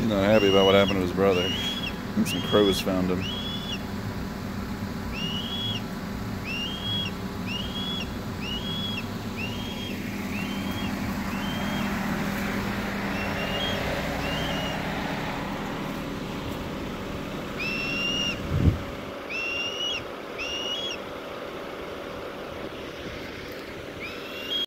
He's not happy about what happened to his brother. And some crows found him.